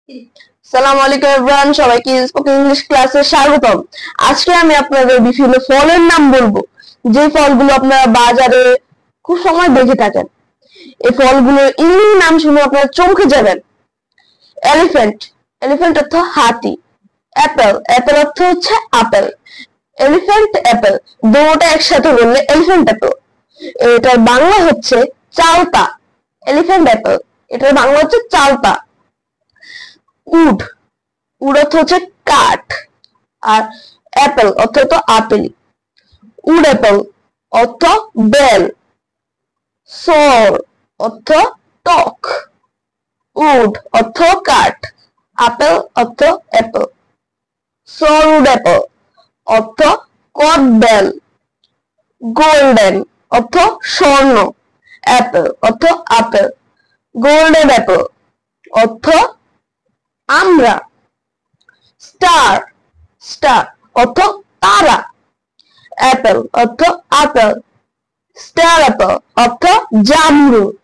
সালামু আলাইকুম এভরিওয়ান, সবাইকে স্পোকেন ইংলিশ ক্লাসে স্বাগতম। আজকে আমি আপনাদের বিভিন্ন ফলের নাম বলবো, যে ফলগুলো আপনারা বাজারে খুব সময় দেখে থাকেন। এই ফলগুলোর ইংরেজি নাম শুনে আপনারা চমকে যাবেন। এলিফ্যান্ট, এলিফ্যান্ট অর্থ হাতি। অ্যাপেল, অ্যাপেল অর্থ হচ্ছে আপেল। এলিফ্যান্ট অ্যাপেল, দুটোটা একসাথে বললে এলিফ্যান্ট অ্যাপেল। এটার বাংলা হচ্ছে চালতা। এলিফ্যান্ট অ্যাপেল, এটার বাংলা হচ্ছে চালতা। উড, উড অর্থ হচ্ছে কাঠ, আর অ্যাপেল অর্থ তো আপেল। উড অ্যাপেল অর্থ বেল। সর অর্থ টক। উড অর্থ কাঠ, আপেল অর্থ অ্যাপেল। সর উড অ্যাপেল অর্থ কট বেল। গোল্ডেন অর্থ স্বর্ণ। অ্যাপেল অর্থ আপেল। গোল্ডেন অ্যাপেল অর্থ আমরা। স্টার, স্টার অর্থ তারা। অ্যাপেল অর্থ আপেল। স্টার অ্যাপেল অর্থ জামরুল।